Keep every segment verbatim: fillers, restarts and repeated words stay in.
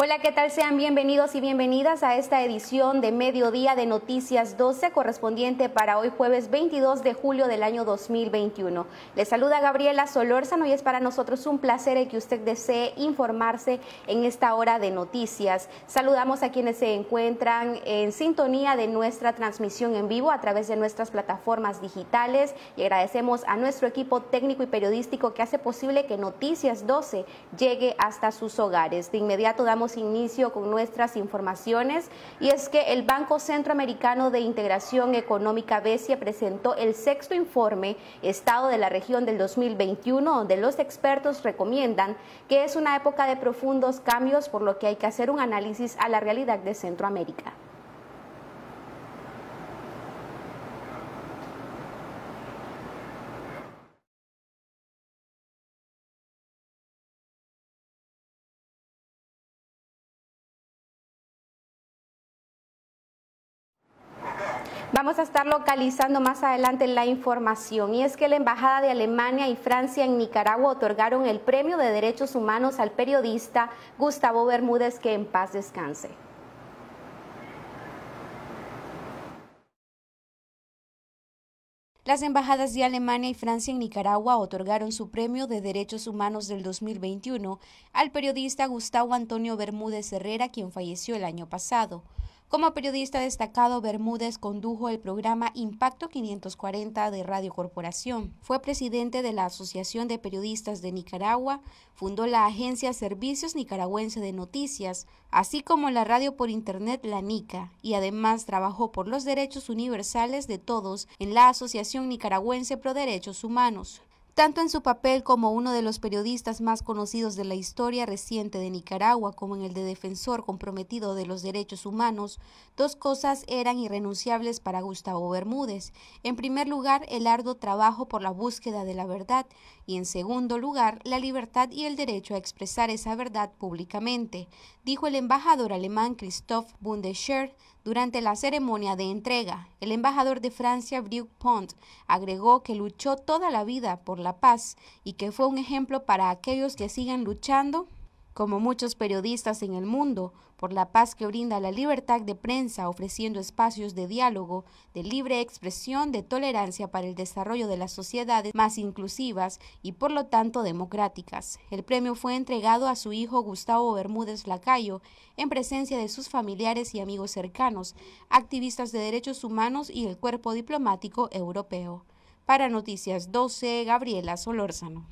Hola, ¿qué tal? Sean bienvenidos y bienvenidas a esta edición de Mediodía de Noticias doce, correspondiente para hoy jueves veintidós de julio del año dos mil veintiuno. Les saluda Gabriela Solórzano y es para nosotros un placer el que usted desee informarse en esta hora de noticias. Saludamos a quienes se encuentran en sintonía de nuestra transmisión en vivo a través de nuestras plataformas digitales y agradecemos a nuestro equipo técnico y periodístico que hace posible que Noticias doce llegue hasta sus hogares. De inmediato damos inicio con nuestras informaciones y es que el Banco Centroamericano de Integración Económica BESIE presentó el sexto informe Estado de la Región del dos mil veintiuno, donde los expertos recomiendan que es una época de profundos cambios, por lo que hay que hacer un análisis a la realidad de Centroamérica. Vamos a estar localizando más adelante la información y es que la Embajada de Alemania y Francia en Nicaragua otorgaron el Premio de Derechos Humanos al periodista Gustavo Bermúdez, que en paz descanse. Las embajadas de Alemania y Francia en Nicaragua otorgaron su Premio de Derechos Humanos del dos mil veintiuno al periodista Gustavo Antonio Bermúdez Herrera, quien falleció el año pasado. Como periodista destacado, Bermúdez condujo el programa Impacto quinientos cuarenta de Radio Corporación. Fue presidente de la Asociación de Periodistas de Nicaragua, fundó la agencia Servicios Nicaragüense de Noticias, así como la radio por internet La Nica, y además trabajó por los derechos universales de todos en la Asociación Nicaragüense Pro Derechos Humanos. Tanto en su papel como uno de los periodistas más conocidos de la historia reciente de Nicaragua como en el de defensor comprometido de los derechos humanos, dos cosas eran irrenunciables para Gustavo Bermúdez. En primer lugar, el arduo trabajo por la búsqueda de la verdad y, en segundo lugar, la libertad y el derecho a expresar esa verdad públicamente, dijo el embajador alemán Christoph Bundescher durante la ceremonia de entrega. El embajador de Francia, Brieuc Pont, agregó que luchó toda la vida por la paz y que fue un ejemplo para aquellos que sigan luchando, como muchos periodistas en el mundo, por la paz que brinda la libertad de prensa, ofreciendo espacios de diálogo, de libre expresión, de tolerancia para el desarrollo de las sociedades más inclusivas y por lo tanto democráticas. El premio fue entregado a su hijo Gustavo Bermúdez Lacayo en presencia de sus familiares y amigos cercanos, activistas de derechos humanos y el cuerpo diplomático europeo. Para Noticias doce, Gabriela Solórzano.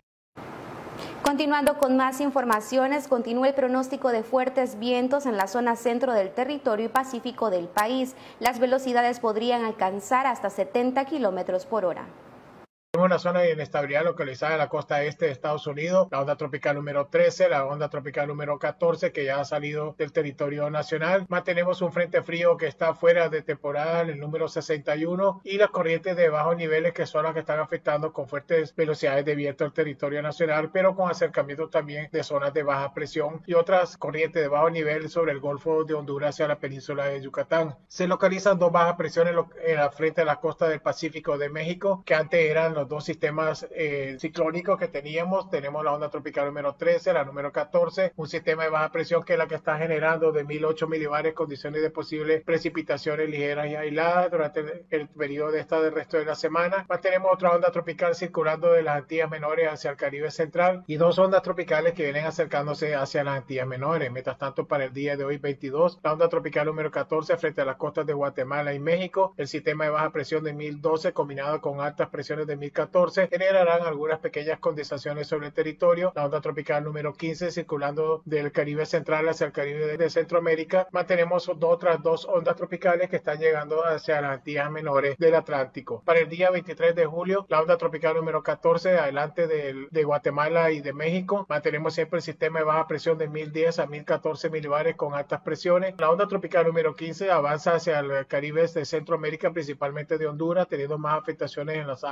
Continuando con más informaciones, continúa el pronóstico de fuertes vientos en la zona centro del territorio y pacífico del país. Las velocidades podrían alcanzar hasta setenta kilómetros por hora. En una zona de inestabilidad localizada en la costa este de Estados Unidos, la onda tropical número trece, la onda tropical número catorce, que ya ha salido del territorio nacional. Mantenemos un frente frío que está fuera de temporada, el número sesenta y uno, y las corrientes de bajos niveles, que son las que están afectando con fuertes velocidades de viento al territorio nacional, pero con acercamientos también de zonas de baja presión y otras corrientes de bajo nivel sobre el Golfo de Honduras hacia la península de Yucatán. Se localizan dos bajas presiones en la frente de la costa del Pacífico de México, que antes eran los dos sistemas eh, ciclónicos que teníamos. Tenemos la onda tropical número trece, la número catorce, un sistema de baja presión que es la que está generando de mil ocho milibares condiciones de posibles precipitaciones ligeras y aisladas durante el, el periodo de esta del resto de la semana. Más tenemos otra onda tropical circulando de las Antillas Menores hacia el Caribe Central y dos ondas tropicales que vienen acercándose hacia las Antillas Menores. Mientras tanto, para el día de hoy veintidós, la onda tropical número catorce frente a las costas de Guatemala y México, el sistema de baja presión de mil doce combinado con altas presiones de mil catorce generarán algunas pequeñas condensaciones sobre el territorio. La onda tropical número quince circulando del Caribe Central hacia el Caribe de Centroamérica. Mantenemos otras dos ondas tropicales que están llegando hacia las Antillas Menores del Atlántico. Para el día veintitrés de julio, la onda tropical número catorce adelante de, de Guatemala y de México. Mantenemos siempre el sistema de baja presión de mil diez a mil catorce milibares con altas presiones. La onda tropical número quince avanza hacia el Caribe de Centroamérica, principalmente de Honduras, teniendo más afectaciones en las partes de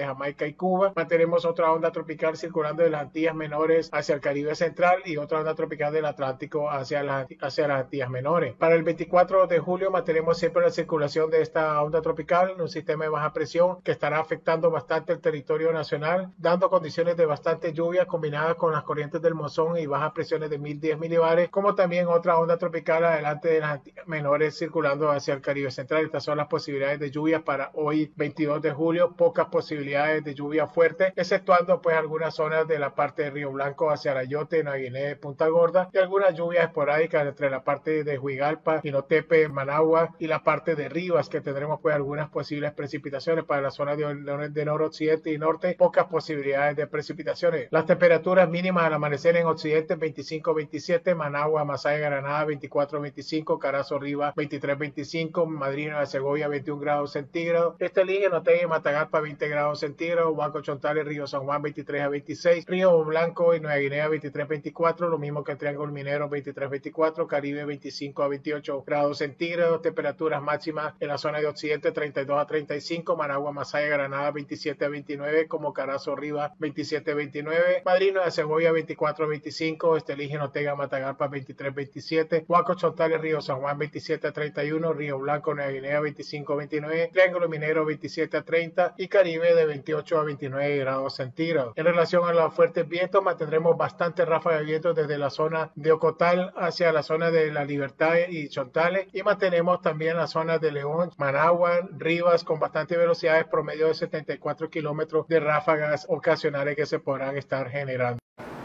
de Jamaica y Cuba. Mantenemos otra onda tropical circulando de las Antillas Menores hacia el Caribe Central y otra onda tropical del Atlántico hacia las, hacia las Antillas Menores. Para el veinticuatro de julio mantenemos siempre la circulación de esta onda tropical, un sistema de baja presión que estará afectando bastante el territorio nacional, dando condiciones de bastante lluvia combinadas con las corrientes del monzón y bajas presiones de mil diez milibares, como también otra onda tropical adelante de las Antillas Menores circulando hacia el Caribe Central. Estas son las posibilidades de lluvia para hoy veintidós de julio, pocas posibilidades de lluvia fuerte, exceptuando pues algunas zonas de la parte de Río Blanco hacia Arayote, Nueva Guinea, Punta Gorda, y algunas lluvias esporádicas entre la parte de Huigalpa, Inotepe, Managua y la parte de Rivas, que tendremos pues algunas posibles precipitaciones. Para la zona de, de noroccidente y norte, pocas posibilidades de precipitaciones. Las temperaturas mínimas al amanecer en occidente veinticinco a veintisiete, Managua, Masaya, Granada veinticuatro a veinticinco, Carazo, Rivas veintitrés a veinticinco, Madrid, Nueva Segovia veintiún grados centígrados, Estelí, Notega y Matagalpa veinte grados centígrados, Huaco, Chontales, Río San Juan veintitrés a veintiséis, Río Blanco y Nueva Guinea veintitrés a veinticuatro, lo mismo que el Triángulo Minero veintitrés a veinticuatro, Caribe veinticinco a veintiocho grados centígrados, temperaturas máximas en la zona de occidente treinta y dos a treinta y cinco, Managua, Masaya, Granada veintisiete a veintinueve, como Carazo, Rivas veintisiete a veintinueve, Madrid, Nueva Segovia veinticuatro a veinticinco, Estelí, Notega, Matagalpa veintitrés a veintisiete, Huaco, Chontales, Río San Juan veintisiete a treinta y uno, Río Blanco, Nueva Guinea veinticinco a veintinueve, Triángulo Minero veintisiete a treinta y Caribe de veintiocho a veintinueve grados centígrados. En relación a los fuertes vientos, mantendremos bastante ráfaga de vientos desde la zona de Ocotal hacia la zona de La Libertad y Chontales, y mantenemos también la zona de León, Managua, Rivas con bastantes velocidades promedio de setenta y cuatro kilómetros de ráfagas ocasionales que se podrán estar generando.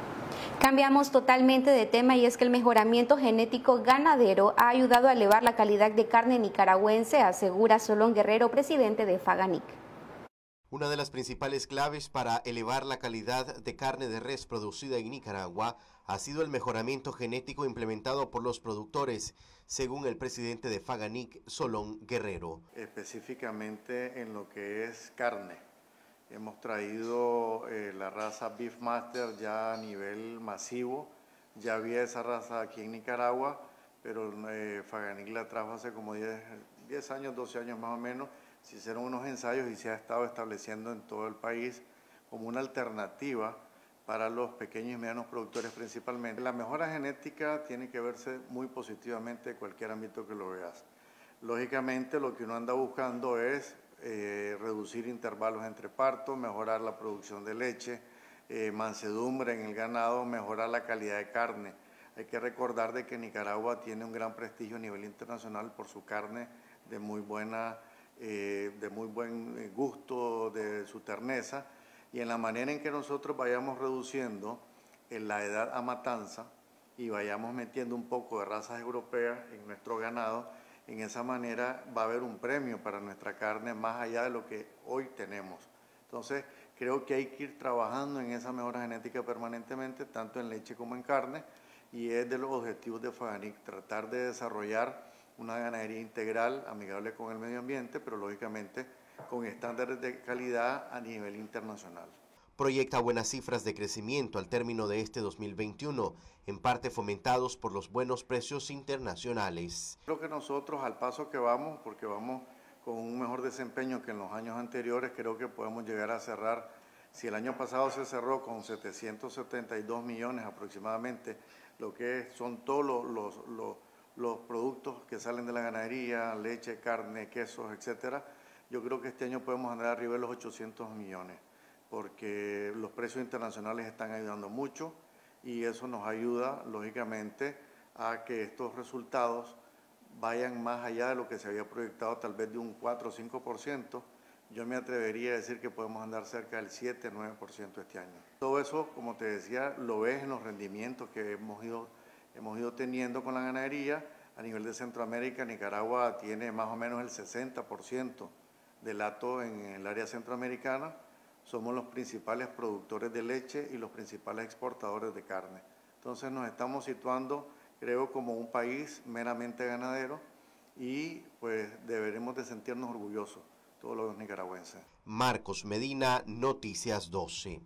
Cambiamos totalmente de tema y es que el mejoramiento genético ganadero ha ayudado a elevar la calidad de carne nicaragüense, asegura Solón Guerrero, presidente de Faganic. Una de las principales claves para elevar la calidad de carne de res producida en Nicaragua ha sido el mejoramiento genético implementado por los productores, según el presidente de Faganic, Solón Guerrero. Específicamente en lo que es carne. Hemos traído eh, la raza Beefmaster ya a nivel masivo. Ya había esa raza aquí en Nicaragua, pero eh, Faganic la trajo hace como diez años, doce años más o menos. Se hicieron unos ensayos y se ha estado estableciendo en todo el país como una alternativa para los pequeños y medianos productores principalmente. La mejora genética tiene que verse muy positivamente en cualquier ámbito que lo veas. Lógicamente lo que uno anda buscando es Eh, reducir intervalos entre partos, mejorar la producción de leche, eh, mansedumbre en el ganado, mejorar la calidad de carne. Hay que recordar de que Nicaragua tiene un gran prestigio a nivel internacional por su carne de muy buena, eh, de muy buen gusto, de su terneza, y en la manera en que nosotros vayamos reduciendo en la edad a matanza y vayamos metiendo un poco de razas europeas en nuestro ganado, en esa manera va a haber un premio para nuestra carne más allá de lo que hoy tenemos. Entonces, creo que hay que ir trabajando en esa mejora genética permanentemente, tanto en leche como en carne, y es de los objetivos de Faganic, tratar de desarrollar una ganadería integral, amigable con el medio ambiente, pero lógicamente con estándares de calidad a nivel internacional. Proyecta buenas cifras de crecimiento al término de este dos mil veintiuno, en parte fomentados por los buenos precios internacionales. Creo que nosotros, al paso que vamos, porque vamos con un mejor desempeño que en los años anteriores, creo que podemos llegar a cerrar, si el año pasado se cerró con setecientos setenta y dos millones aproximadamente, lo que son todos los, los, los, los productos que salen de la ganadería, leche, carne, quesos, etcétera, yo creo que este año podemos andar arriba de los ochocientos millones. Porque los precios internacionales están ayudando mucho y eso nos ayuda, lógicamente, a que estos resultados vayan más allá de lo que se había proyectado, tal vez de un cuatro o cinco por ciento. Yo me atrevería a decir que podemos andar cerca del siete o nueve por ciento este año. Todo eso, como te decía, lo ves en los rendimientos que hemos ido, hemos ido teniendo con la ganadería. A nivel de Centroamérica, Nicaragua tiene más o menos el sesenta por ciento del hato en el área centroamericana. Somos los principales productores de leche y los principales exportadores de carne. Entonces nos estamos situando, creo, como un país meramente ganadero y pues deberemos de sentirnos orgullosos, todos los nicaragüenses. Marcos Medina, Noticias doce.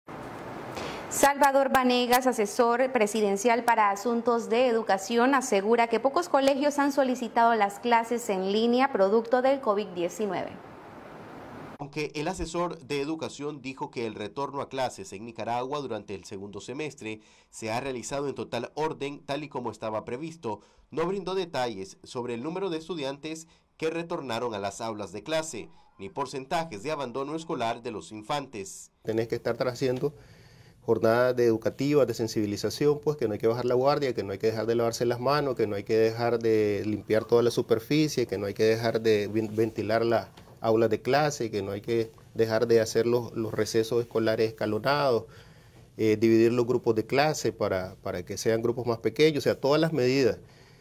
Salvador Vanegas, asesor presidencial para asuntos de educación, asegura que pocos colegios han solicitado las clases en línea producto del COVID diecinueve. Aunque el asesor de educación dijo que el retorno a clases en Nicaragua durante el segundo semestre se ha realizado en total orden tal y como estaba previsto, no brindó detalles sobre el número de estudiantes que retornaron a las aulas de clase, ni porcentajes de abandono escolar de los infantes. Tenés que estar haciendo jornadas de educativas, de sensibilización, pues que no hay que bajar la guardia, que no hay que dejar de lavarse las manos, que no hay que dejar de limpiar toda la superficie, que no hay que dejar de ventilar la aulas de clase, que no hay que dejar de hacer los, los recesos escolares escalonados, eh, dividir los grupos de clase para, para que sean grupos más pequeños, o sea, todas las medidas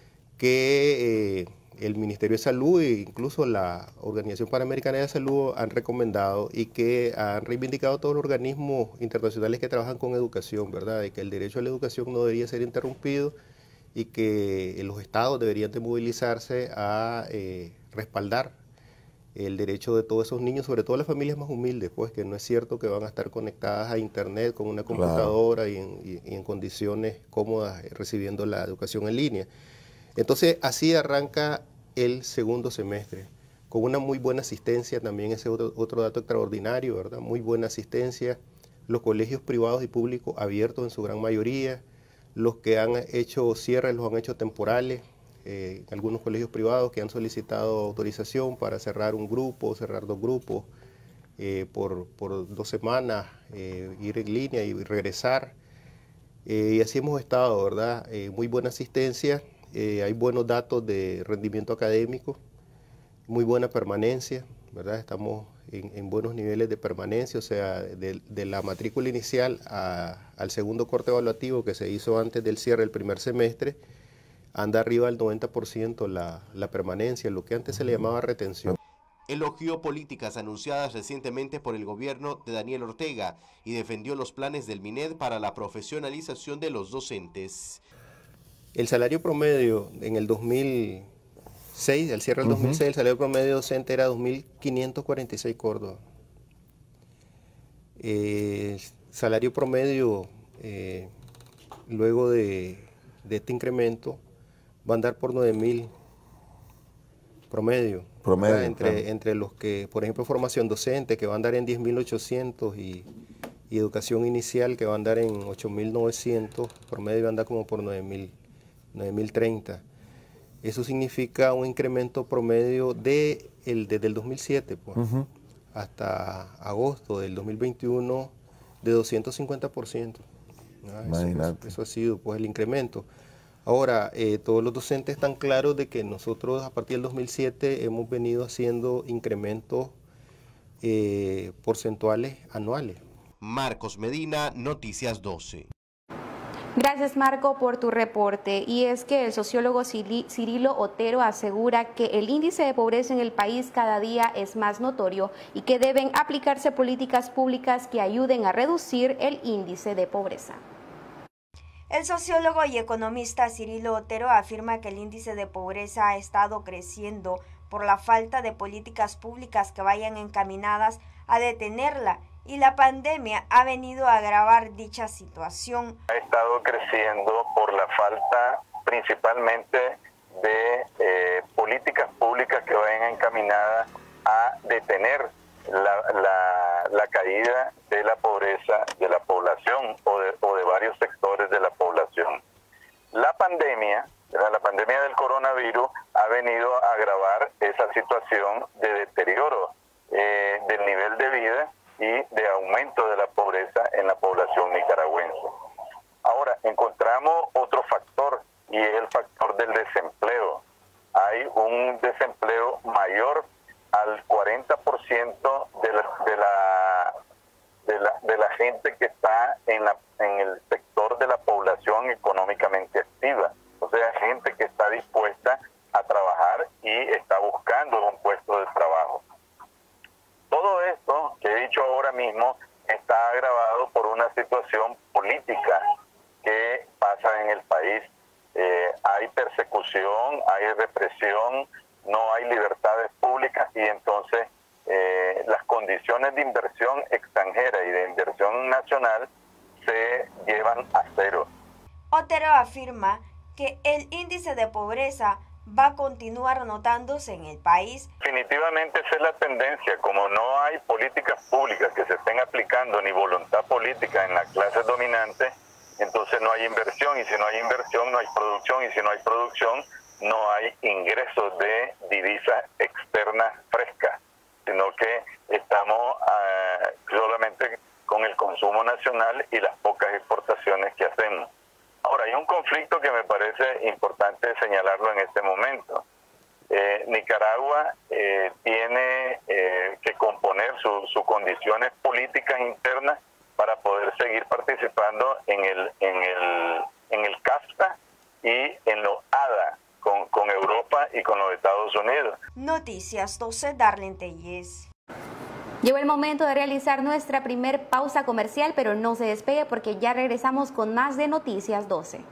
que eh, el Ministerio de Salud e incluso la Organización Panamericana de Salud han recomendado y que han reivindicado todos los organismos internacionales que trabajan con educación, ¿verdad? De que el derecho a la educación no debería ser interrumpido y que los estados deberían de movilizarse a eh, respaldar el derecho de todos esos niños, sobre todo las familias más humildes, pues que no es cierto que van a estar conectadas a internet con una computadora, claro, y, en, y, y en condiciones cómodas recibiendo la educación en línea. Entonces así arranca el segundo semestre, con una muy buena asistencia, también ese otro, otro dato extraordinario, ¿verdad? Muy buena asistencia, los colegios privados y públicos abiertos en su gran mayoría, los que han hecho cierres los han hecho temporales, Eh, algunos colegios privados que han solicitado autorización para cerrar un grupo, cerrar dos grupos eh, por, por dos semanas, eh, ir en línea y regresar. Eh, y así hemos estado, ¿verdad? Eh, muy buena asistencia, eh, hay buenos datos de rendimiento académico, muy buena permanencia, ¿verdad? Estamos en, en buenos niveles de permanencia, o sea, de, de la matrícula inicial a, al segundo corte evaluativo que se hizo antes del cierre del primer semestre, anda arriba del noventa por ciento la, la permanencia, lo que antes se le llamaba retención. Elogió políticas anunciadas recientemente por el gobierno de Daniel Ortega y defendió los planes del MINED para la profesionalización de los docentes. El salario promedio en el dos mil seis, al cierre del uh-huh. dos mil seis, el salario promedio docente era dos mil quinientos cuarenta y seis córdobas. El eh, salario promedio, eh, luego de, de este incremento, va a andar por nueve mil promedio, promedio entre, claro. entre los que, por ejemplo, formación docente, que va a andar en diez mil ochocientos y, y educación inicial, que va a andar en ocho mil novecientos, promedio va a andar como por nueve mil treinta. Eso significa un incremento promedio de el, desde el dos mil siete pues, uh-huh. hasta agosto del dos mil veintiuno de doscientos cincuenta por ciento. Ah, eso, pues, eso ha sido pues, el incremento. Ahora, eh, todos los docentes están claros de que nosotros a partir del dos mil siete hemos venido haciendo incrementos eh, porcentuales anuales. Marcos Medina, Noticias doce. Gracias, Marco, por tu reporte. Y es que el sociólogo Cirilo Otero asegura que el índice de pobreza en el país cada día es más notorio y que deben aplicarse políticas públicas que ayuden a reducir el índice de pobreza. El sociólogo y economista Cirilo Otero afirma que el índice de pobreza ha estado creciendo por la falta de políticas públicas que vayan encaminadas a detenerla, y la pandemia ha venido a agravar dicha situación. Ha estado creciendo por la falta principalmente de eh, políticas públicas que vayan encaminadas a detener la, la, la caída de la pobreza de la población o de, o de varios sectores de la población. La pandemia, la pandemia del coronavirus ha venido a agravar esa situación de deterioro eh, del nivel de vida y de aumento de la pobreza en la población nicaragüense. Ahora, encontramos otro factor y es el factor del desempleo. Hay un desempleo mayor al cuarenta por ciento de la, de la, de la, de la gente que está en, la, en el sector de la población económicamente activa. O sea, gente que está dispuesta a trabajar y está buscando un puesto de trabajo. Todo esto que he dicho ahora mismo está agravado por una situación política que pasa en el país. Eh, hay persecución, hay represión, no hay libertades públicas y entonces eh, las condiciones de inversión extranjera y de inversión nacional se llevan a cero. Otero afirma que el índice de pobreza va a continuar notándose en el país. Definitivamente esa es la tendencia. Como no hay políticas públicas que se estén aplicando ni voluntad política en la clase dominante, entonces no hay inversión, y si no hay inversión no hay producción, y si no hay producción no hay ingresos de divisas externas frescas, sino que estamos uh, solamente con el consumo nacional y las pocas exportaciones que hacemos. Ahora, hay un conflicto que me parece importante señalarlo en este momento. Eh, Nicaragua eh, tiene eh, que componer sus su condiciones políticas internas para poder seguir participando en el, en el, en el CAFTA y en los A D A con, con Europa y con los Estados Unidos. Noticias doce, Darlene Telles. Llegó el momento de realizar nuestra primer pausa comercial, pero no se despegue porque ya regresamos con más de Noticias doce.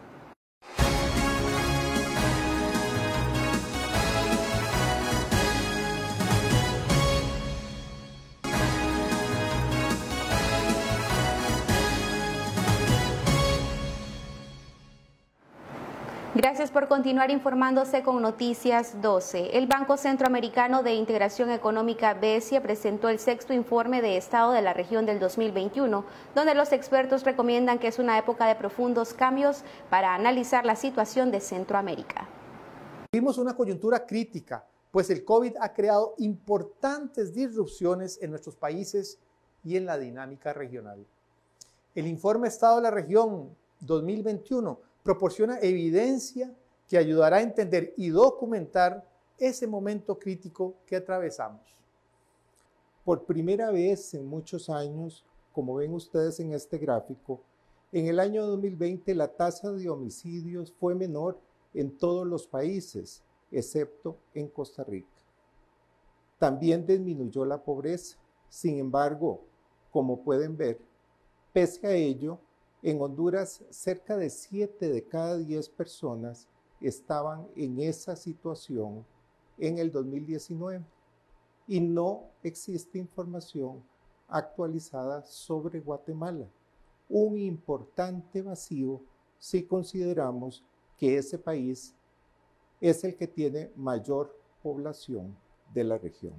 Gracias por continuar informándose con Noticias doce. El Banco Centroamericano de Integración Económica, BESIA, presentó el sexto informe de estado de la región del dos mil veintiuno, donde los expertos recomiendan que es una época de profundos cambios para analizar la situación de Centroamérica. Vivimos una coyuntura crítica, pues el COVID ha creado importantes disrupciones en nuestros países y en la dinámica regional. El informe Estado de la Región dos mil veintiuno proporciona evidencia que ayudará a entender y documentar ese momento crítico que atravesamos. Por primera vez en muchos años, como ven ustedes en este gráfico, en el año dos mil veinte la tasa de homicidios fue menor en todos los países, excepto en Costa Rica. También disminuyó la pobreza. Sin embargo, como pueden ver, pese a ello, en Honduras, cerca de siete de cada diez personas estaban en esa situación en el dos mil diecinueve y no existe información actualizada sobre Guatemala, un importante vacío si consideramos que ese país es el que tiene mayor población de la región.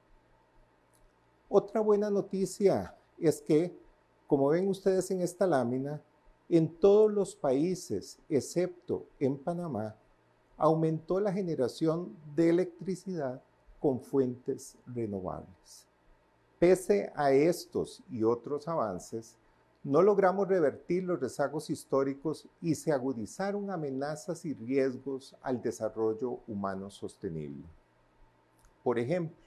Otra buena noticia es que, como ven ustedes en esta lámina, en todos los países, excepto en Panamá, aumentó la generación de electricidad con fuentes renovables. Pese a estos y otros avances, no logramos revertir los rezagos históricos y se agudizaron amenazas y riesgos al desarrollo humano sostenible. Por ejemplo,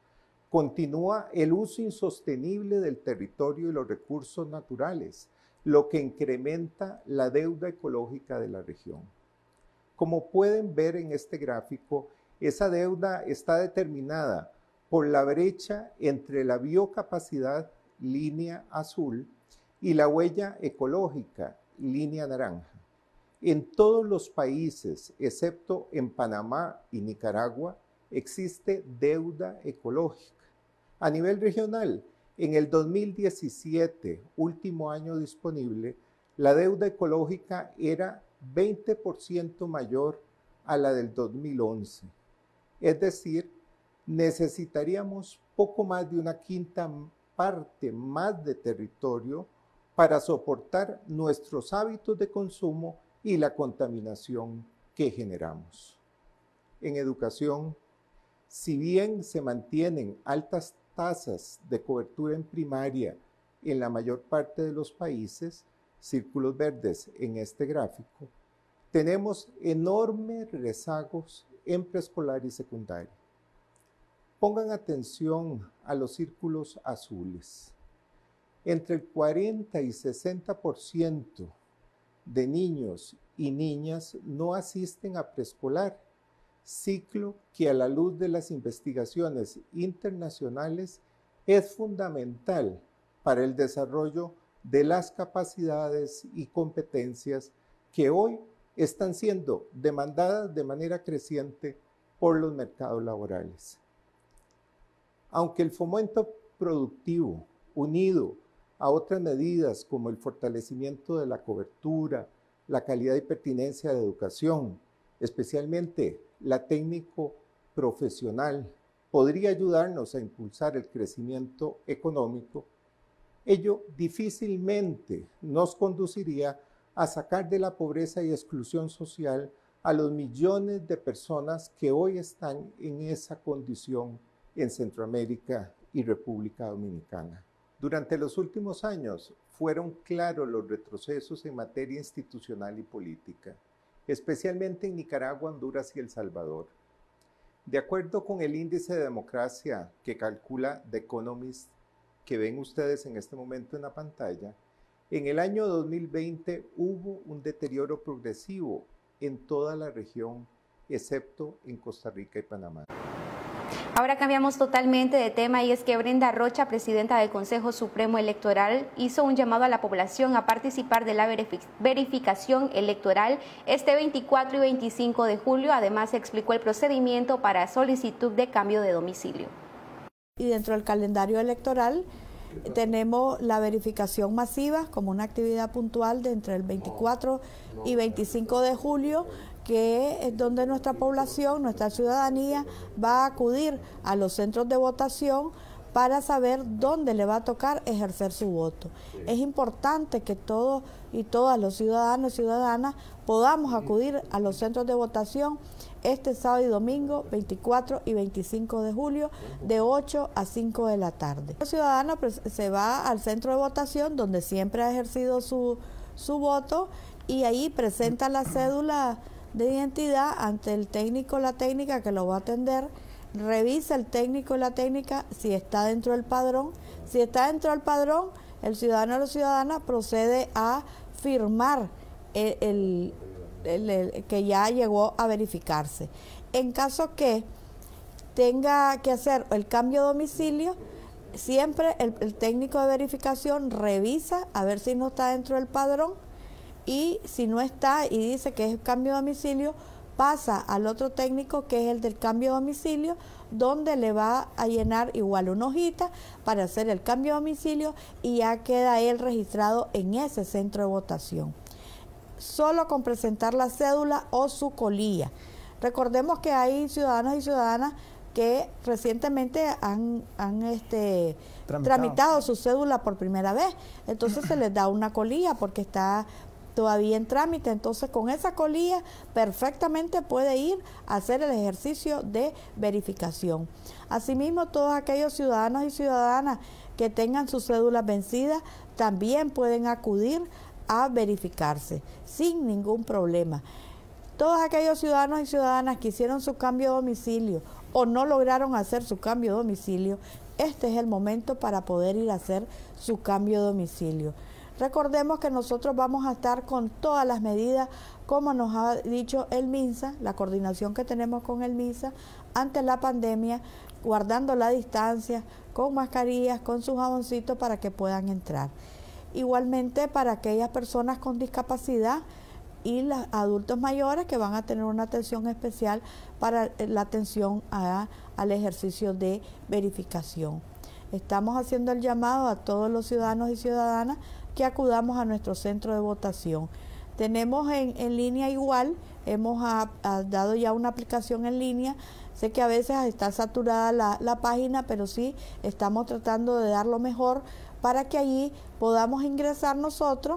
continúa el uso insostenible del territorio y los recursos naturales, lo que incrementa la deuda ecológica de la región. Como pueden ver en este gráfico, esa deuda está determinada por la brecha entre la biocapacidad, línea azul, y la huella ecológica, línea naranja. En todos los países, excepto en Panamá y Nicaragua, existe deuda ecológica. A nivel regional, en el dos mil diecisiete, último año disponible, la deuda ecológica era veinte por ciento mayor a la del dos mil once. Es decir, necesitaríamos poco más de una quinta parte más de territorio para soportar nuestros hábitos de consumo y la contaminación que generamos. En educación, si bien se mantienen altas tasas de cobertura en primaria en la mayor parte de los países, círculos verdes en este gráfico, tenemos enormes rezagos en preescolar y secundaria. Pongan atención a los círculos azules. Entre el cuarenta y sesenta por ciento de niños y niñas no asisten a preescolar, ciclo que a la luz de las investigaciones internacionales es fundamental para el desarrollo de las capacidades y competencias que hoy están siendo demandadas de manera creciente por los mercados laborales. Aunque el fomento productivo, unido a otras medidas como el fortalecimiento de la cobertura, la calidad y pertinencia de educación, especialmente la técnico profesional podría ayudarnos a impulsar el crecimiento económico, ello difícilmente nos conduciría a sacar de la pobreza y exclusión social a los millones de personas que hoy están en esa condición en Centroamérica y República Dominicana. Durante los últimos años fueron claros los retrocesos en materia institucional y política, especialmente en Nicaragua, Honduras y El Salvador. De acuerdo con el índice de democracia que calcula The Economist, que ven ustedes en este momento en la pantalla, en el año dos mil veinte hubo un deterioro progresivo en toda la región, excepto en Costa Rica y Panamá. Ahora cambiamos totalmente de tema y es que Brenda Rocha, presidenta del Consejo Supremo Electoral, hizo un llamado a la población a participar de la verificación electoral este veinticuatro y veinticinco de julio. Además, explicó el procedimiento para solicitud de cambio de domicilio. Y dentro del calendario electoral tenemos la verificación masiva como una actividad puntual de entre el veinticuatro y veinticinco de julio, que es donde nuestra población, nuestra ciudadanía va a acudir a los centros de votación para saber dónde le va a tocar ejercer su voto. Es importante que todos y todas los ciudadanos y ciudadanas podamos acudir a los centros de votación este sábado y domingo veinticuatro y veinticinco de julio de ocho a cinco de la tarde. El ciudadano pues, se va al centro de votación donde siempre ha ejercido su, su voto y ahí presenta la cédula de identidad ante el técnico o la técnica que lo va a atender. Revisa el técnico y la técnica si está dentro del padrón. Si está dentro del padrón, el ciudadano o la ciudadana procede a firmar el, el, el, el que ya llegó a verificarse. En caso que tenga que hacer el cambio de domicilio, siempre el, el técnico de verificación revisa a ver si no está dentro del padrón, y si no está y dice que es cambio de domicilio, pasa al otro técnico que es el del cambio de domicilio, donde le va a llenar igual una hojita para hacer el cambio de domicilio y ya queda él registrado en ese centro de votación. Solo con presentar la cédula o su colilla. Recordemos que hay ciudadanos y ciudadanas que recientemente han, han este, tramitado. tramitado su cédula por primera vez, entonces se les da una colilla porque está todavía en trámite. Entonces con esa colilla perfectamente puede ir a hacer el ejercicio de verificación. Asimismo, todos aquellos ciudadanos y ciudadanas que tengan sus cédulas vencidas también pueden acudir a verificarse sin ningún problema. Todos aquellos ciudadanos y ciudadanas que hicieron su cambio de domicilio o no lograron hacer su cambio de domicilio, este es el momento para poder ir a hacer su cambio de domicilio. Recordemos que nosotros vamos a estar con todas las medidas, como nos ha dicho el MINSA, la coordinación que tenemos con el MINSA ante la pandemia, guardando la distancia, con mascarillas, con sus jaboncitos para que puedan entrar. Igualmente para aquellas personas con discapacidad y los adultos mayores que van a tener una atención especial para la atención a, al ejercicio de verificación. Estamos haciendo el llamado a todos los ciudadanos y ciudadanas que acudamos a nuestro centro de votación. Tenemos en, en línea igual, hemos a, a dado ya una aplicación en línea. Sé que a veces está saturada la, la página, pero sí estamos tratando de dar lo mejor para que allí podamos ingresar nosotros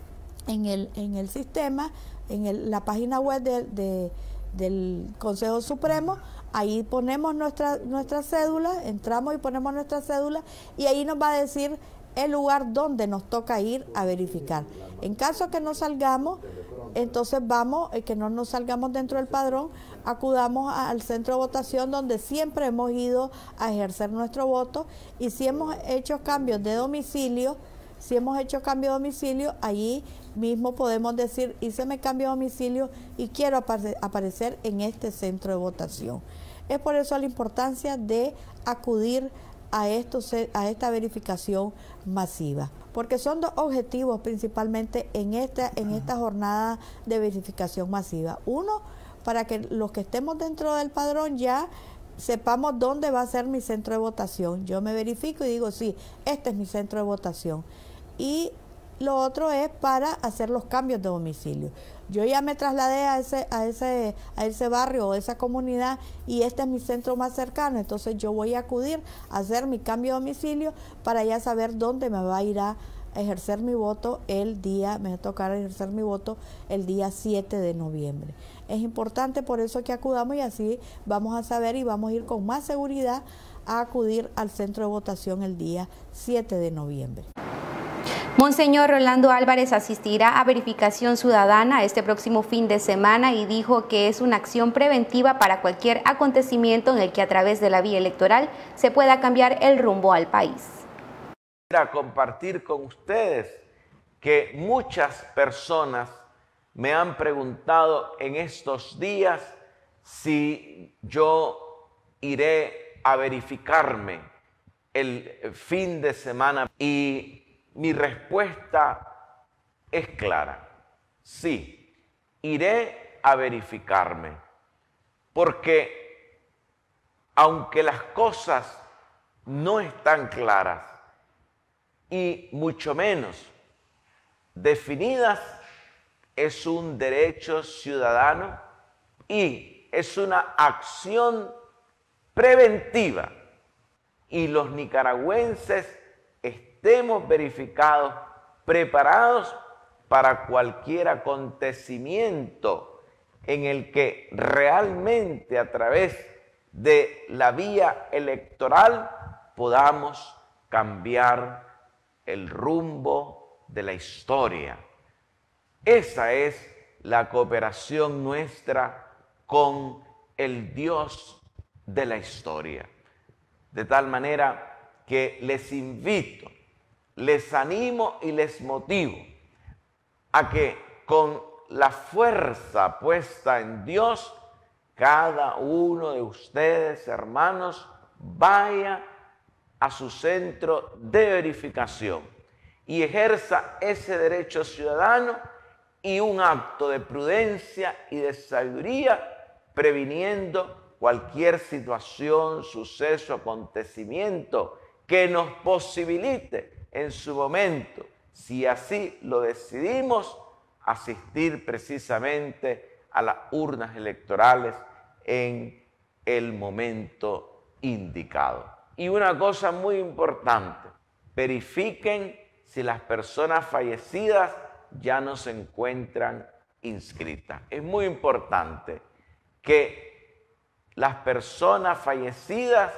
en el, en el sistema, en el, la página web de, de, del Consejo Supremo. Ahí ponemos nuestra, nuestra cédula, entramos y ponemos nuestra cédula y ahí nos va a decir el lugar donde nos toca ir a verificar. En caso que no salgamos, entonces vamos, eh, que no nos salgamos dentro del padrón, acudamos a, al centro de votación donde siempre hemos ido a ejercer nuestro voto, y si hemos hecho cambios de domicilio, si hemos hecho cambio de domicilio, allí mismo podemos decir, hice mi cambio de domicilio y quiero apare- aparecer en este centro de votación. Es por eso la importancia de acudir a, estos, a esta verificación masiva, porque son dos objetivos principalmente en esta, en esta jornada de verificación masiva. Uno, para que los que estemos dentro del padrón ya sepamos dónde va a ser mi centro de votación. Yo me verifico y digo, sí, este es mi centro de votación. Y lo otro es para hacer los cambios de domicilio. yo ya me trasladé a ese, a ese, a ese barrio o esa comunidad y este es mi centro más cercano, entonces yo voy a acudir a hacer mi cambio de domicilio para ya saber dónde me va a ir a ejercer mi voto el día, me va a tocar ejercer mi voto el día siete de noviembre. Es importante por eso que acudamos y así vamos a saber y vamos a ir con más seguridad a acudir al centro de votación el día siete de noviembre. Monseñor Rolando Álvarez asistirá a verificación ciudadana este próximo fin de semana y dijo que es una acción preventiva para cualquier acontecimiento en el que a través de la vía electoral se pueda cambiar el rumbo al país. A compartir con ustedes que muchas personas me han preguntado en estos días si yo iré a verificarme el fin de semana y mi respuesta es clara, sí, iré a verificarme porque aunque las cosas no están claras y mucho menos definidas, es un derecho ciudadano y es una acción preventiva. Y los nicaragüenses estemos verificados, preparados para cualquier acontecimiento en el que realmente a través de la vía electoral podamos cambiar el rumbo de la historia. Esa es la cooperación nuestra con el Dios de la historia. De tal manera que les invito, les animo y les motivo a que con la fuerza puesta en Dios, cada uno de ustedes, hermanos, vaya a su centro de verificación y ejerza ese derecho ciudadano y un acto de prudencia y de sabiduría, previniendo cualquier situación, suceso, acontecimiento que nos posibilite en su momento, si así lo decidimos, asistir precisamente a las urnas electorales en el momento indicado. Y una cosa muy importante, verifiquen si las personas fallecidas ya no se encuentran inscritas. Es muy importante que las personas fallecidas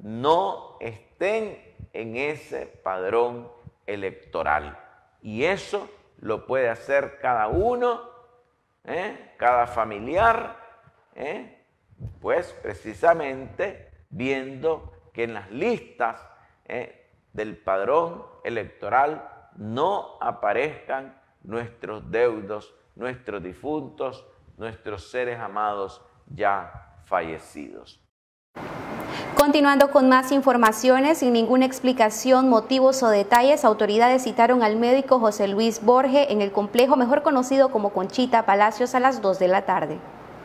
no estén en ese padrón electoral. Y eso lo puede hacer cada uno, ¿eh? cada familiar, ¿eh? pues precisamente viendo que en las listas ¿eh? del padrón electoral no aparezcan nuestros deudos, nuestros difuntos, nuestros seres amados ya fallecidos. Continuando con más informaciones, sin ninguna explicación, motivos o detalles, autoridades citaron al médico José Luis Borge en el complejo mejor conocido como Conchita Palacios a las dos de la tarde.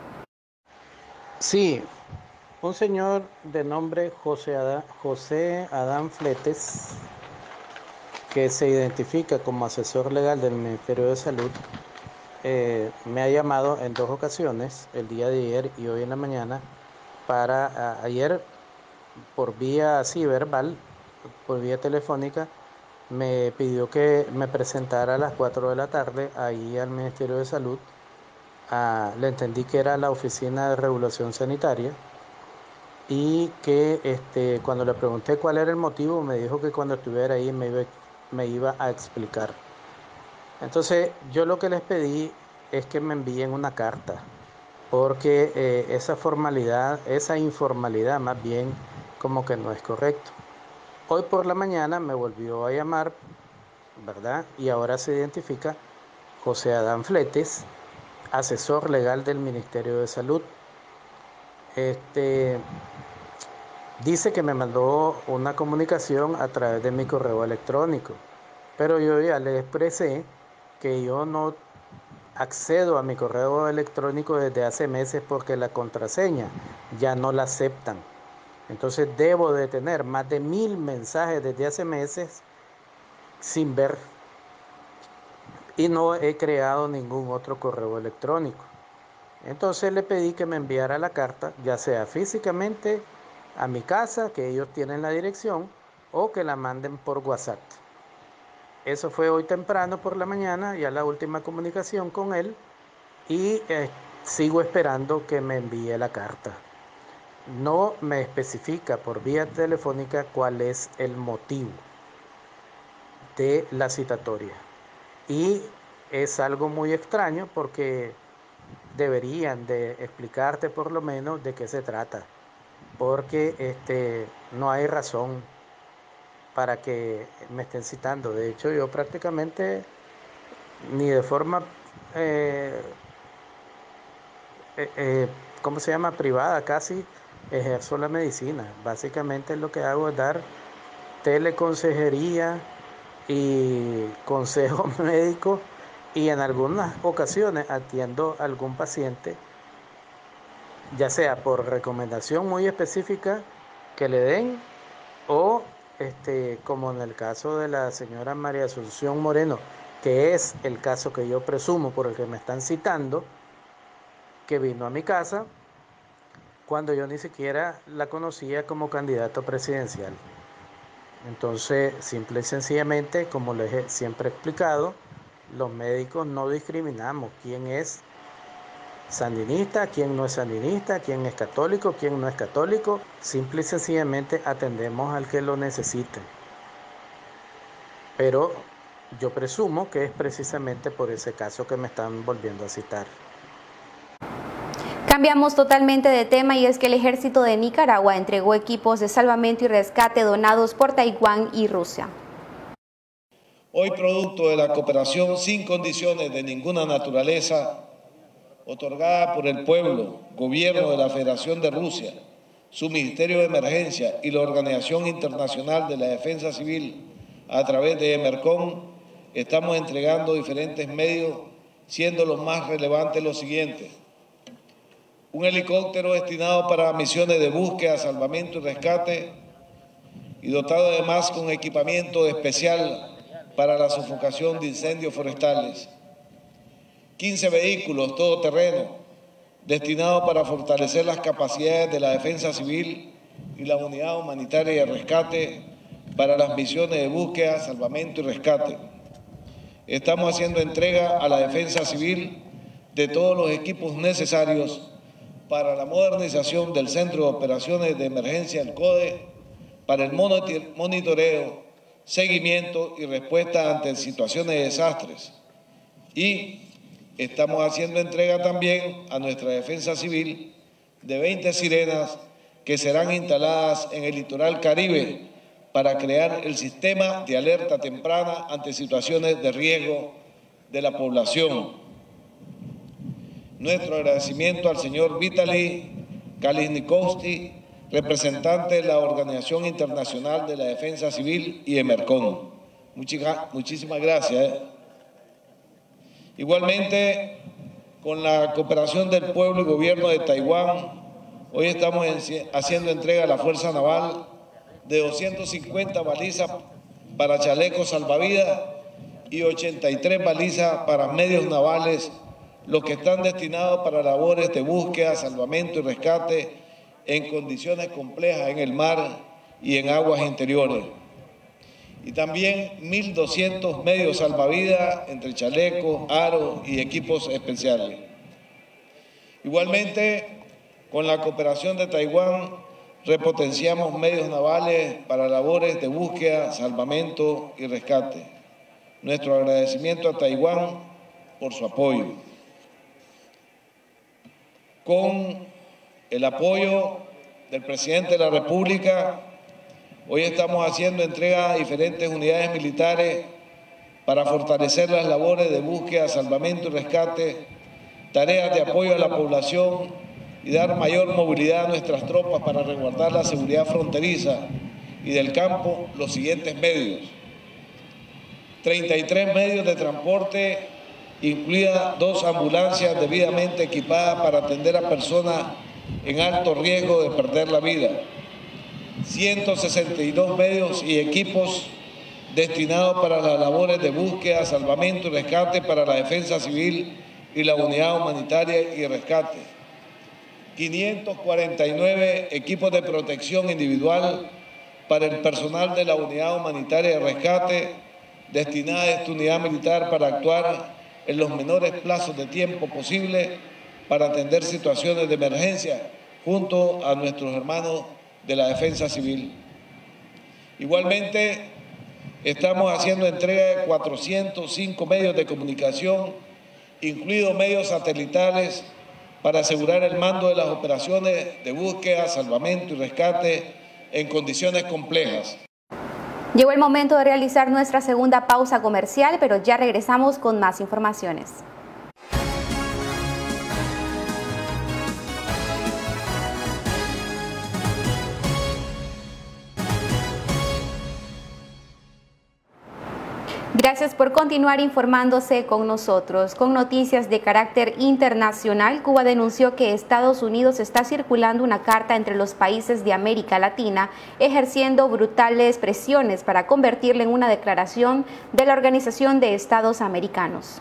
Sí, un señor de nombre José Adán, José Adán Fletes, que se identifica como asesor legal del Ministerio de Salud, eh, me ha llamado en dos ocasiones, el día de ayer y hoy en la mañana, para a, ayer por vía así verbal, por vía telefónica, me pidió que me presentara a las cuatro de la tarde ahí al Ministerio de Salud. Ah, le entendí que era la Oficina de Regulación Sanitaria y que este, cuando le pregunté cuál era el motivo, me dijo que cuando estuviera ahí me iba, me iba a explicar. Entonces yo lo que les pedí es que me envíen una carta, porque eh, esa formalidad, esa informalidad más bien como que no es correcto. Hoy por la mañana me volvió a llamar, ¿verdad? Y ahora se identifica José Adán Fletes, asesor legal del Ministerio de Salud. Este, dice que me mandó una comunicación a través de mi correo electrónico, pero yo ya le expresé que yo no accedo a mi correo electrónico desde hace meses porque la contraseña ya no la aceptan. Entonces debo de tener más de mil mensajes desde hace meses sin ver y no he creado ningún otro correo electrónico. Entonces le pedí que me enviara la carta, ya sea físicamente a mi casa, que ellos tienen la dirección, o que la manden por WhatsApp. Eso fue hoy temprano por la mañana, ya la última comunicación con él, y eh, sigo esperando que me envíe la carta. No me especifica por vía telefónica cuál es el motivo de la citatoria. Y es algo muy extraño porque deberían de explicarte por lo menos de qué se trata, porque este, no hay razón para que me estén citando. De hecho, yo prácticamente ni de forma, eh, eh, eh, ¿cómo se llama? Privada, casi ejerzo la medicina. Básicamente lo que hago es dar teleconsejería y consejos médicos, y en algunas ocasiones atiendo a algún paciente, ya sea por recomendación muy específica que le den, o este, como en el caso de la señora María Asunción Moreno, que es el caso que yo presumo por el que me están citando, que vino a mi casa cuando yo ni siquiera la conocía como candidato presidencial. Entonces, simple y sencillamente, como les he siempre explicado, los médicos no discriminamos quién es sandinista, quién no es sandinista, quién es católico, quién no es católico. Simple y sencillamente atendemos al que lo necesite. Pero yo presumo que es precisamente por ese caso que me están volviendo a citar. Cambiamos totalmente de tema, y es que el ejército de Nicaragua entregó equipos de salvamento y rescate donados por Taiwán y Rusia. Hoy, producto de la cooperación sin condiciones de ninguna naturaleza, otorgada por el pueblo, gobierno de la Federación de Rusia, su Ministerio de Emergencia y la Organización Internacional de la Defensa Civil a través de EMERCON, estamos entregando diferentes medios, siendo los más relevantes los siguientes. Un helicóptero destinado para misiones de búsqueda, salvamento y rescate, y dotado además con equipamiento especial para la sofocación de incendios forestales. quince vehículos todoterreno destinados para fortalecer las capacidades de la defensa civil y la unidad humanitaria de rescate para las misiones de búsqueda, salvamento y rescate. Estamos haciendo entrega a la defensa civil de todos los equipos necesarios para la modernización del Centro de Operaciones de Emergencia del CODE, para el monitoreo, seguimiento y respuesta ante situaciones de desastres. Y estamos haciendo entrega también a nuestra defensa civil de veinte sirenas que serán instaladas en el litoral Caribe para crear el sistema de alerta temprana ante situaciones de riesgo de la población. Nuestro agradecimiento al señor Vitaly Kalishnikovsky, representante de la Organización Internacional de la Defensa Civil y EMERCON. Muchísimas gracias. ¿eh? Igualmente, con la cooperación del pueblo y gobierno de Taiwán, hoy estamos haciendo entrega a la Fuerza Naval de doscientas cincuenta balizas para chalecos salvavidas y ochenta y tres balizas para medios navales, los que están destinados para labores de búsqueda, salvamento y rescate en condiciones complejas en el mar y en aguas interiores. Y también mil doscientos medios salvavidas entre chalecos, aros y equipos especiales. Igualmente, con la cooperación de Taiwán, repotenciamos medios navales para labores de búsqueda, salvamento y rescate. Nuestro agradecimiento a Taiwán por su apoyo. Con el apoyo del presidente de la República, hoy estamos haciendo entrega a diferentes unidades militares para fortalecer las labores de búsqueda, salvamento y rescate, tareas de apoyo a la población y dar mayor movilidad a nuestras tropas para resguardar la seguridad fronteriza y del campo, los siguientes medios. treinta y tres medios de transporte, incluidas dos ambulancias debidamente equipadas para atender a personas en alto riesgo de perder la vida. ciento sesenta y dos medios y equipos destinados para las labores de búsqueda, salvamento y rescate para la defensa civil y la unidad humanitaria y rescate. quinientos cuarenta y nueve equipos de protección individual para el personal de la unidad humanitaria de rescate, destinada a esta unidad militar para actuar en los menores plazos de tiempo posible para atender situaciones de emergencia junto a nuestros hermanos de la defensa civil. Igualmente, estamos haciendo entrega de cuatrocientos cinco medios de comunicación, incluidos medios satelitales, para asegurar el mando de las operaciones de búsqueda, salvamento y rescate en condiciones complejas. Llegó el momento de realizar nuestra segunda pausa comercial, pero ya regresamos con más informaciones. Gracias por continuar informándose con nosotros. Con noticias de carácter internacional, Cuba denunció que Estados Unidos está circulando una carta entre los países de América Latina, ejerciendo brutales presiones para convertirla en una declaración de la Organización de Estados Americanos.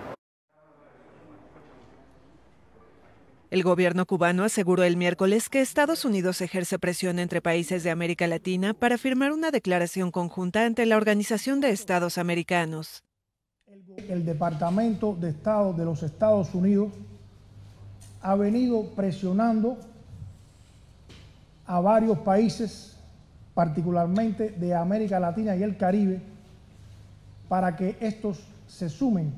El gobierno cubano aseguró el miércoles que Estados Unidos ejerce presión entre países de América Latina para firmar una declaración conjunta ante la Organización de Estados Americanos. El Departamento de Estado de los Estados Unidos ha venido presionando a varios países, particularmente de América Latina y el Caribe, para que estos se sumen,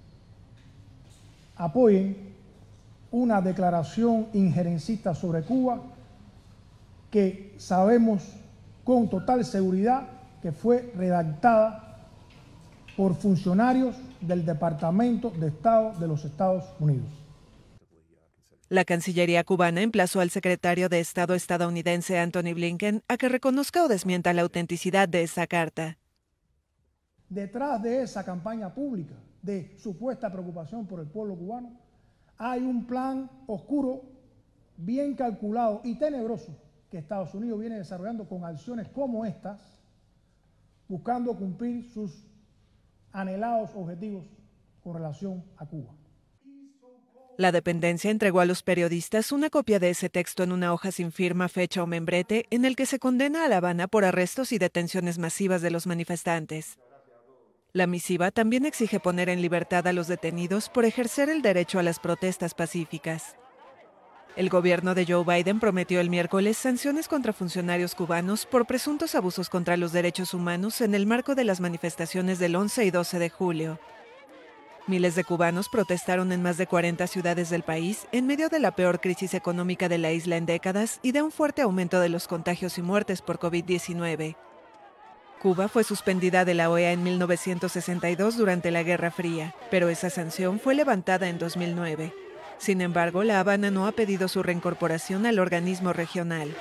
apoyen una declaración injerencista sobre Cuba que sabemos con total seguridad que fue redactada por funcionarios del Departamento de Estado de los Estados Unidos. La Cancillería cubana emplazó al secretario de Estado estadounidense Antony Blinken a que reconozca o desmienta la autenticidad de esa carta. Detrás de esa campaña pública de supuesta preocupación por el pueblo cubano, hay un plan oscuro, bien calculado y tenebroso que Estados Unidos viene desarrollando con acciones como estas, buscando cumplir sus anhelados objetivos con relación a Cuba. La dependencia entregó a los periodistas una copia de ese texto en una hoja sin firma, fecha o membrete, en el que se condena a La Habana por arrestos y detenciones masivas de los manifestantes. La misiva también exige poner en libertad a los detenidos por ejercer el derecho a las protestas pacíficas. El gobierno de Joe Biden prometió el miércoles sanciones contra funcionarios cubanos por presuntos abusos contra los derechos humanos en el marco de las manifestaciones del once y doce de julio. Miles de cubanos protestaron en más de cuarenta ciudades del país en medio de la peor crisis económica de la isla en décadas y de un fuerte aumento de los contagios y muertes por COVID diecinueve. Cuba fue suspendida de la O E A en mil novecientos sesenta y dos durante la Guerra Fría, pero esa sanción fue levantada en dos mil nueve. Sin embargo, La Habana no ha pedido su reincorporación al organismo regional.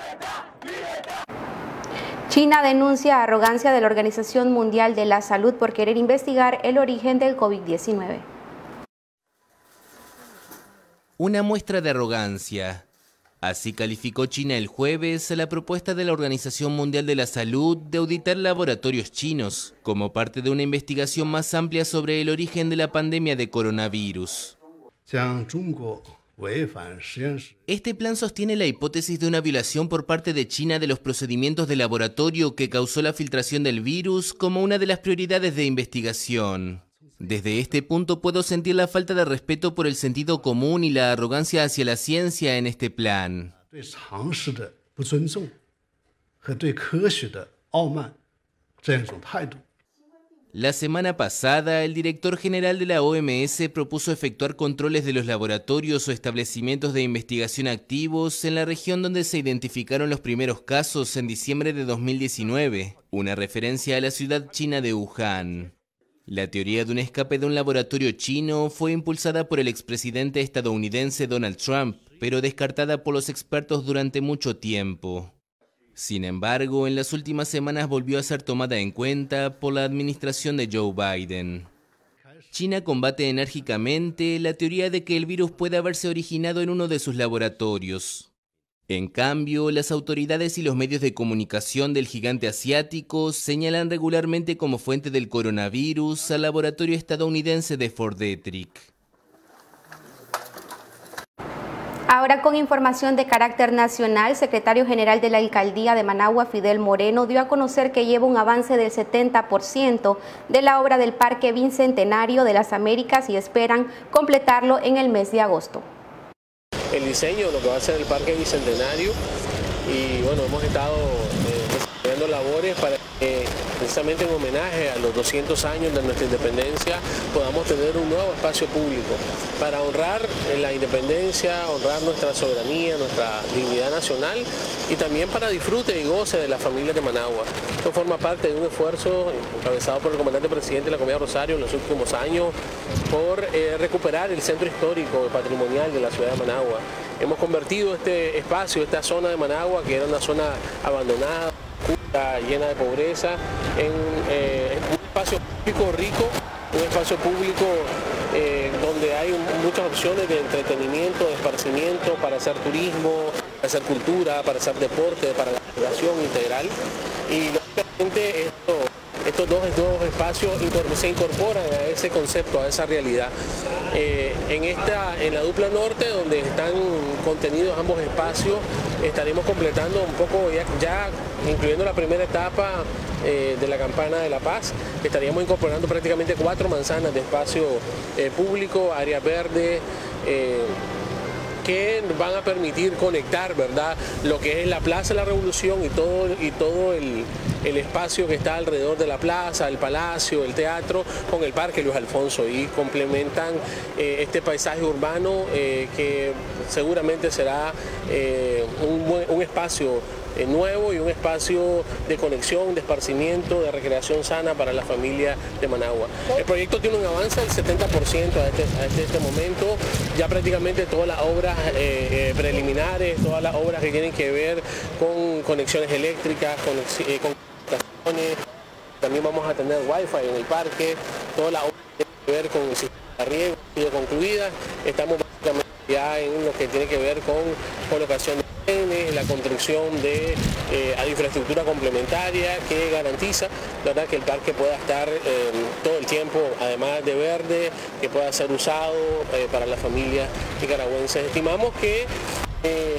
China denuncia arrogancia de la Organización Mundial de la Salud por querer investigar el origen del COVID diecinueve. Una muestra de arrogancia. Así calificó China el jueves a la propuesta de la Organización Mundial de la Salud de auditar laboratorios chinos como parte de una investigación más amplia sobre el origen de la pandemia de coronavirus. Este plan sostiene la hipótesis de una violación por parte de China de los procedimientos de laboratorio que causó la filtración del virus como una de las prioridades de investigación. Desde este punto puedo sentir la falta de respeto por el sentido común y la arrogancia hacia la ciencia en este plan. La semana pasada, el director general de la O M S propuso efectuar controles de los laboratorios o establecimientos de investigación activos en la región donde se identificaron los primeros casos en diciembre de dos mil diecinueve, una referencia a la ciudad china de Wuhan. La teoría de un escape de un laboratorio chino fue impulsada por el expresidente estadounidense Donald Trump, pero descartada por los expertos durante mucho tiempo. Sin embargo, en las últimas semanas volvió a ser tomada en cuenta por la administración de Joe Biden. China combate enérgicamente la teoría de que el virus puede haberse originado en uno de sus laboratorios. En cambio, las autoridades y los medios de comunicación del gigante asiático señalan regularmente como fuente del coronavirus al laboratorio estadounidense de Fort Detrick. Ahora con información de carácter nacional, el secretario general de la Alcaldía de Managua, Fidel Moreno, dio a conocer que lleva un avance del setenta por ciento de la obra del Parque Bicentenario de las Américas y esperan completarlo en el mes de agosto. El diseño, lo que va a ser el Parque Bicentenario, y bueno, hemos estado eh, desarrollando labores para que precisamente en homenaje a los doscientos años de nuestra independencia podamos tener un nuevo espacio público para honrar la independencia, honrar nuestra soberanía, nuestra dignidad nacional y también para disfrute y goce de las familias de Managua. Esto forma parte de un esfuerzo encabezado por el comandante presidente de la Comunidad Rosario en los últimos años por eh, recuperar el centro histórico patrimonial de la ciudad de Managua. Hemos convertido este espacio, esta zona de Managua, que era una zona abandonada, llena de pobreza, en eh, un espacio público rico, un espacio público eh, donde hay muchas opciones de entretenimiento, de esparcimiento, para hacer turismo, para hacer cultura, para hacer deporte, para la educación integral. Y lógicamente esto, estos dos nuevos espacios se incorporan a ese concepto, a esa realidad. Eh, en, esta, en la dupla norte, donde están contenidos ambos espacios, estaremos completando un poco, ya, ya incluyendo la primera etapa eh, de la Campana de la Paz, estaríamos incorporando prácticamente cuatro manzanas de espacio eh, público, áreas verdes, eh, que van a permitir conectar, ¿verdad?, lo que es la Plaza de la Revolución y todo, y todo el, el espacio que está alrededor de la plaza, el palacio, el teatro, con el Parque Luis Alfonso, y complementan eh, este paisaje urbano eh, que seguramente será eh, un, buen, un espacio eh, nuevo y un espacio de conexión, de esparcimiento, de recreación sana para la familia de Managua. El proyecto tiene un avance del setenta por ciento a este, a este, este momento, ya prácticamente todas las obras eh, eh, preliminares, todas las obras que tienen que ver con conexiones eléctricas, con, eh, con también vamos a tener wifi en el parque, todas las obras que tienen que ver con el sistema de riego ya concluidas. Estamos básicamente ya en lo que tiene que ver con colocación de trenes, la construcción de eh, infraestructura complementaria que garantiza, ¿verdad?, que el parque pueda estar eh, todo el tiempo, además de verde, que pueda ser usado eh, para las familias nicaragüenses. Estimamos que eh,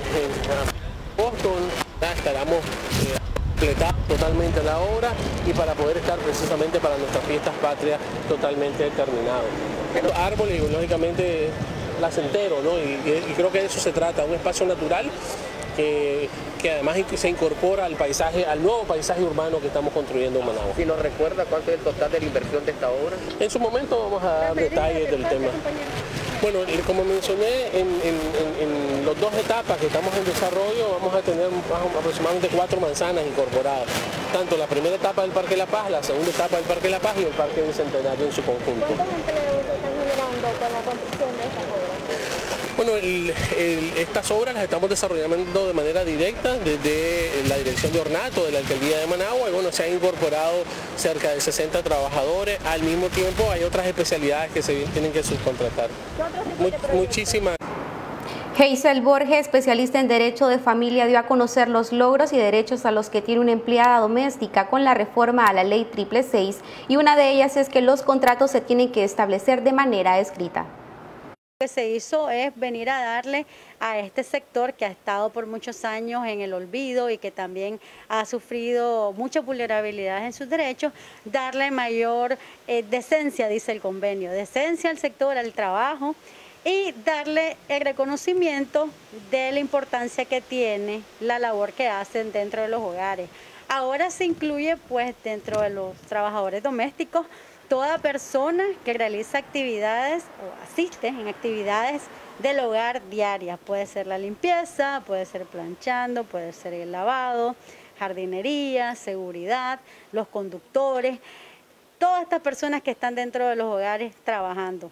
en agosto estaremos eh, completando totalmente la obra y para poder estar precisamente para nuestras fiestas patrias totalmente terminados. Los árboles, lógicamente, placentero, ¿no? Y, y creo que de eso se trata, un espacio natural que, que además se incorpora al paisaje, al nuevo paisaje urbano que estamos construyendo en Managua. Si nos recuerda cuánto es el total de la inversión de esta obra. En su momento vamos a dar detalles del tema. Bueno, como mencioné, en, en, en, en las dos etapas que estamos en desarrollo vamos a tener aproximadamente cuatro manzanas incorporadas. Tanto la primera etapa del Parque La Paz, la segunda etapa del Parque La Paz y el Parque Bicentenario en su conjunto. ¿Cuántos empleos se están generando con la construcción de estas obras? Bueno, el, el, estas obras las estamos desarrollando de manera directa desde la Dirección de Ornato de la Alcaldía de Managua y bueno, se han incorporado cerca de sesenta trabajadores. Al mismo tiempo hay otras especialidades que se tienen que subcontratar. Muy, muchísimas. Hazel Borges, especialista en Derecho de Familia, dio a conocer los logros y derechos a los que tiene una empleada doméstica con la reforma a la Ley triple seis y una de ellas es que los contratos se tienen que establecer de manera escrita. Lo que se hizo es venir a darle a este sector que ha estado por muchos años en el olvido y que también ha sufrido muchas vulnerabilidades en sus derechos, darle mayor eh, decencia, dice el convenio, decencia al sector, al trabajo y darle el reconocimiento de la importancia que tiene la labor que hacen dentro de los hogares. Ahora se incluye pues dentro de los trabajadores domésticos toda persona que realiza actividades o asiste en actividades del hogar diarias. Puede ser la limpieza, puede ser planchando, puede ser el lavado, jardinería, seguridad, los conductores, todas estas personas que están dentro de los hogares trabajando.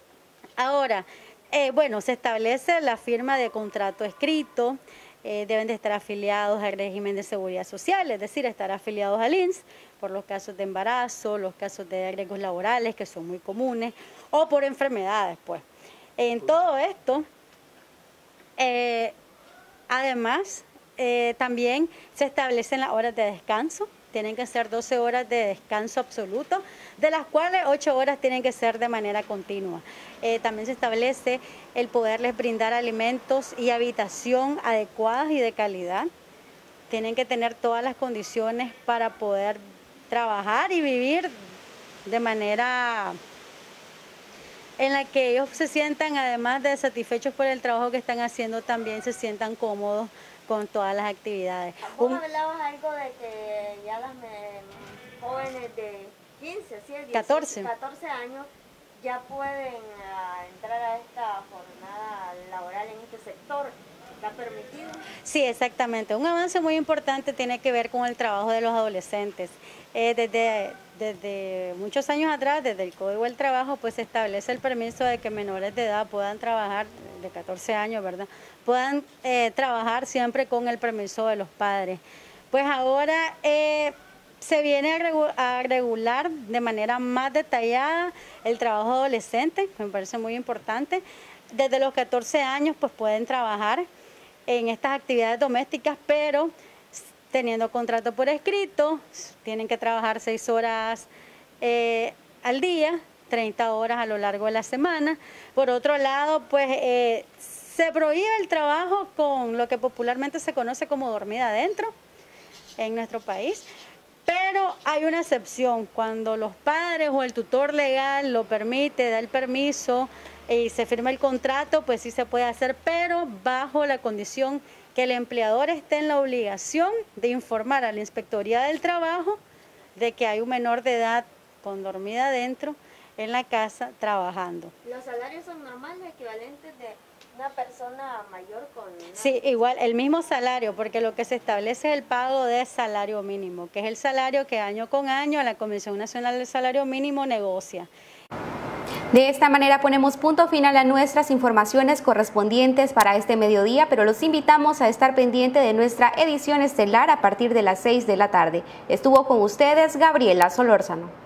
Ahora, eh, bueno, se establece la firma de contrato escrito, eh, deben de estar afiliados al régimen de seguridad social, es decir, estar afiliados al I N S S por los casos de embarazo, los casos de riesgos laborales que son muy comunes, o por enfermedades, pues. En todo esto, eh, Además, eh, también se establecen las horas de descanso. Tienen que ser doce horas de descanso absoluto, de las cuales ocho horas tienen que ser de manera continua. Eh, también se establece el poderles brindar alimentos y habitación adecuadas y de calidad. Tienen que tener todas las condiciones para poder trabajar y vivir de manera en la que ellos se sientan, además de satisfechos por el trabajo que están haciendo, también se sientan cómodos con todas las actividades. Vos hablabas algo de que ya las me, jóvenes de quince, ¿sí? dieciocho, catorce. catorce años ya pueden uh, entrar a esta jornada laboral en este sector. ¿Está permitido? Sí, exactamente. Un avance muy importante tiene que ver con el trabajo de los adolescentes. Eh, desde, desde muchos años atrás, desde el Código del Trabajo, pues se establece el permiso de que menores de edad puedan trabajar, de catorce años, ¿verdad? Puedan eh, trabajar siempre con el permiso de los padres. Pues ahora eh, se viene a, regu a regular de manera más detallada el trabajo adolescente, me parece muy importante. Desde los catorce años pues pueden trabajar en estas actividades domésticas, pero teniendo contrato por escrito, tienen que trabajar seis horas eh, al día, treinta horas a lo largo de la semana. Por otro lado, pues eh, se prohíbe el trabajo con lo que popularmente se conoce como dormida adentro en nuestro país, pero hay una excepción, cuando los padres o el tutor legal lo permite, da el permiso y se firma el contrato, pues sí se puede hacer, pero bajo la condición que el empleador esté en la obligación de informar a la Inspectoría del Trabajo de que hay un menor de edad con dormida adentro en la casa trabajando. ¿Los salarios son normales, equivalentes de una persona mayor con...? Una... Sí, igual, el mismo salario, porque lo que se establece es el pago de salario mínimo, que es el salario que año con año la Comisión Nacional del Salario Mínimo negocia. De esta manera ponemos punto final a nuestras informaciones correspondientes para este mediodía, pero los invitamos a estar pendiente de nuestra edición estelar a partir de las seis de la tarde. Estuvo con ustedes Gabriela Solórzano.